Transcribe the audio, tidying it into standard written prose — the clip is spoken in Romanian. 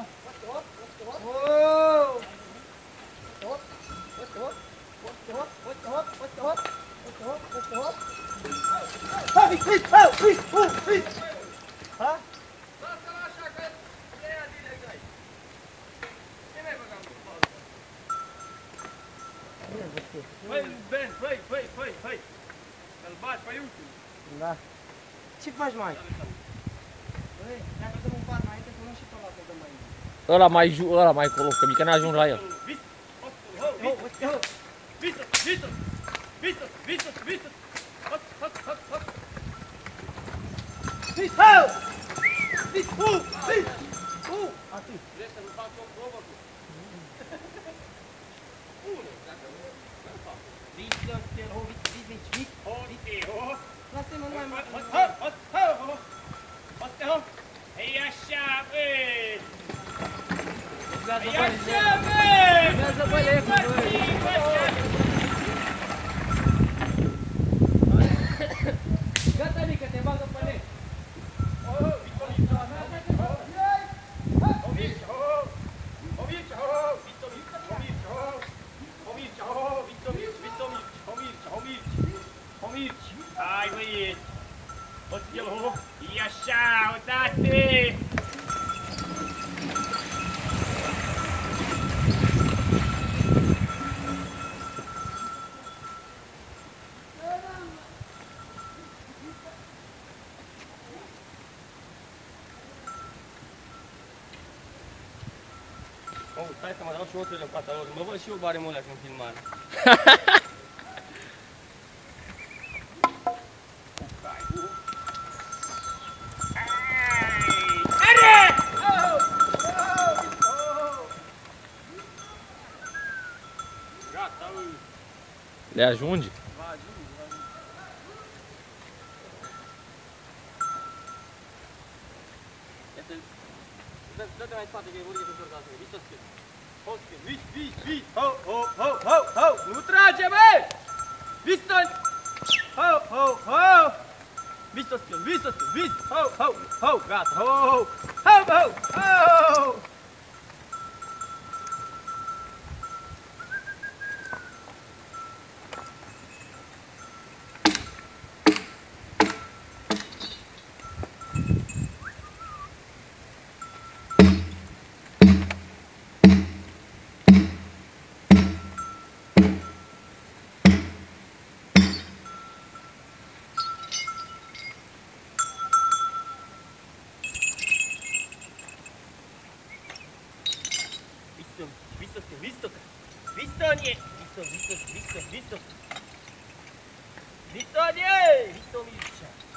Păi, îl bagi pe ultim. Da. Ce faci, mai? Băi, dacă dăm un par înainte, să luăm și pe ăla să dăm mai înainte. Ăla mai colo, că mică n-ajung la el. Atât. Vrei să nu fac o probă cu? Une, dacă nu fac. Lasă-mă, nu mai mult. Ei așa, băi! Urmează Ei băile. așa, băi! Urmează băile, băi. Gata, mică, te bagă pe lec. Hai, băieți! Oțelul! E așa, uitați! Stai să mă dau și oțelul în fața lor. Mă văd și eu baremul ăla în filmare. Le ajunge? Va ajunge, va ajunge. Dă-te mai spate, că e urgă să-ți urcă. Vii să schimbi. Ho, schimbi. Vii. Ho. Nu trage, bă! Vii să... Ho. Vii să schimbi. Ho. Gata, ho. Visto, Mircea.